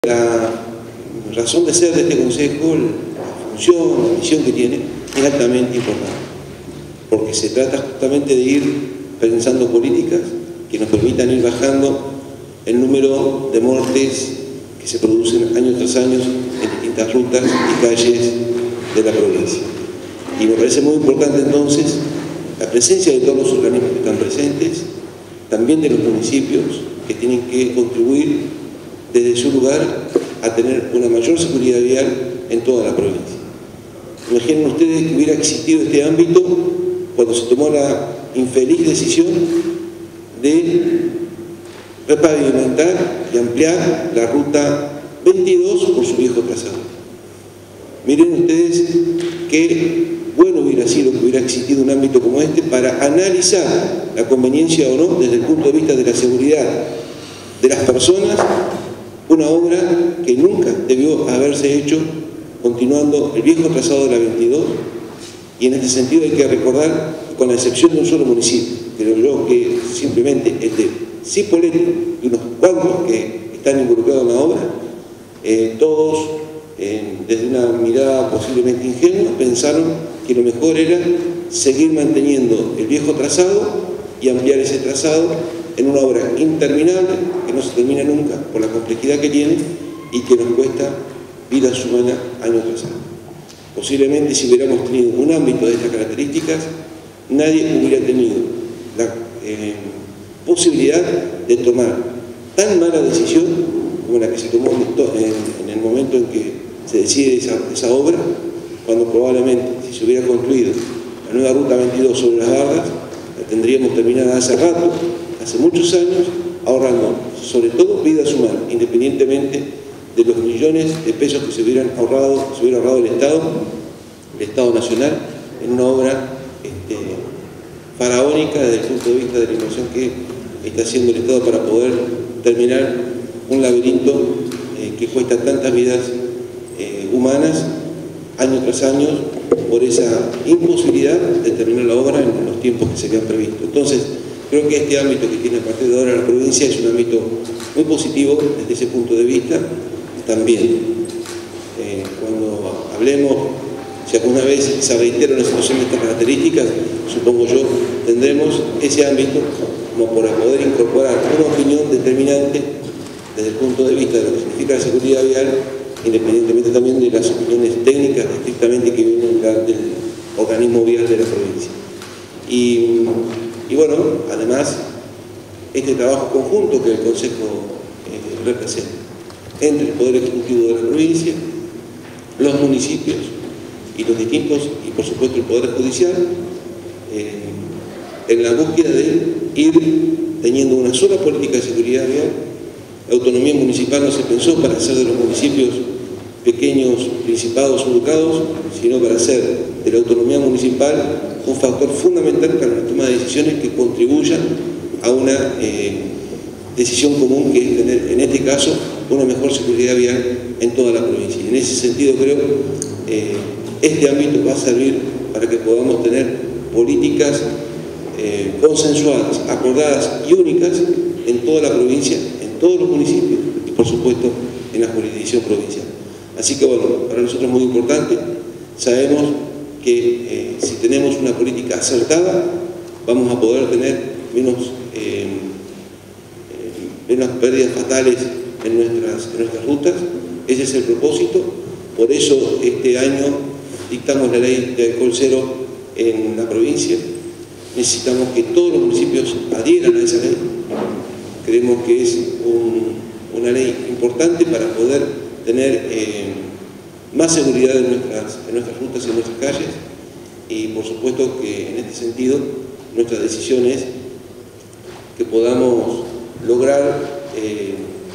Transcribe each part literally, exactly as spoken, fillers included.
la razón de ser de este Consejo, la función, la misión que tiene, es altamente importante, porque se trata justamente de ir pensando políticas que nos permitan ir bajando el número de muertes que se producen año tras año en distintas rutas y calles de la provincia. Y me parece muy importante entonces la presencia de todos los organismos que están presentes, también de los municipios, que tienen que contribuir desde su lugar a tener una mayor seguridad vial en toda la provincia. Imaginen ustedes que hubiera existido este ámbito cuando se tomó la infeliz decisión de repavimentar y ampliar la ruta veintidós por su viejo trazado. Miren ustedes qué bueno hubiera sido que hubiera existido un ámbito como este para analizar la conveniencia o no desde el punto de vista de la seguridad de las personas, una obra que nunca debió haberse hecho continuando el viejo trazado de la veintidós, y en este sentido hay que recordar, con la excepción de un solo municipio, creo yo que simplemente el de Cipolletti y unos cuantos que están involucrados en la obra, eh, todos eh, desde una mirada posiblemente ingenua pensaron que lo mejor era seguir manteniendo el viejo trazado y ampliar ese trazado en una obra interminable que no se termina nunca por la complejidad que tiene y que nos cuesta vidas humanas año tras año. Posiblemente si hubiéramos tenido un ámbito de estas características, nadie hubiera tenido la eh, posibilidad de tomar tan mala decisión como la que se tomó en, en el momento en que se decide esa, esa obra, cuando probablemente si se hubiera construido la nueva ruta veintidós sobre las bardas, la tendríamos terminada hace rato, hace muchos años, ahorrando sobre todo vidas humanas, independientemente de los millones de pesos que se hubieran ahorrado, se hubiera ahorrado el Estado, el Estado Nacional, en una obra este, faraónica desde el punto de vista de la inversión que está haciendo el Estado para poder terminar un laberinto eh, que cuesta tantas vidas eh, humanas año tras año por esa imposibilidad de terminar la obra en los tiempos que se habían previsto. Entonces, creo que este ámbito que tiene a partir de ahora la provincia es un ámbito muy positivo desde ese punto de vista también. Eh, cuando hablemos, si alguna vez se reitera una situación de estas características, supongo yo, tendremos ese ámbito como para poder incorporar una opinión determinante desde el punto de vista de lo que significa la seguridad vial, independientemente también de las opiniones técnicas estrictamente que vienen del organismo vial de la provincia. Y, y bueno, además, este trabajo conjunto que el Consejo eh, representa entre el Poder Ejecutivo de la provincia, los municipios y los distintos, y por supuesto el Poder Judicial, eh, en la búsqueda de ir teniendo una sola política de seguridad vial. La autonomía municipal no se pensó para hacer de los municipios pequeños principados o ducados, sino para hacer de la autonomía municipal un factor fundamental para la toma de decisiones que contribuyan a una eh, decisión común, que es tener, en este caso, una mejor seguridad vial en toda la provincia. Y en ese sentido creo eh, este ámbito va a servir para que podamos tener políticas eh, consensuadas, acordadas y únicas en toda la provincia, en todos los municipios y por supuesto en la jurisdicción provincial. Así que bueno, para nosotros es muy importante. Sabemos que eh, si tenemos una política acertada vamos a poder tener menos, eh, eh, menos pérdidas fatales en nuestras, en nuestras rutas. Ese es el propósito. Por eso este año dictamos la ley de alcohol cero en la provincia. Necesitamos que todos los municipios adhieran a esa ley. Creemos que es un, una ley importante para poder tener eh, más seguridad en nuestras, en nuestras rutas y en nuestras calles, y por supuesto que en este sentido nuestra decisión es que podamos lograr eh,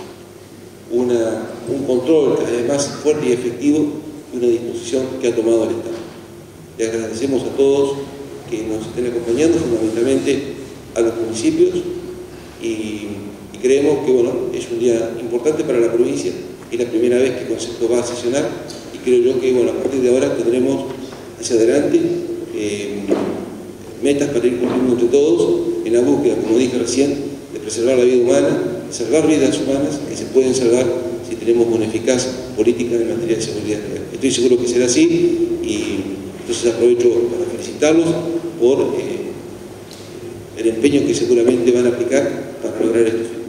una, un control cada vez más fuerte y efectivo de una disposición que ha tomado el Estado. Le agradecemos a todos que nos estén acompañando, fundamentalmente a los municipios, y, y creemos que bueno, es un día importante para la provincia. Es la primera vez que el Consejo va a sesionar y creo yo que bueno, a partir de ahora tendremos hacia adelante eh, metas para ir cumpliendo entre todos en la búsqueda, como dije recién, de preservar la vida humana, de salvar vidas humanas que se pueden salvar si tenemos una eficaz política en materia de seguridad vial. Estoy seguro que será así y entonces aprovecho para felicitarlos por eh, el empeño que seguramente van a aplicar para lograr esto.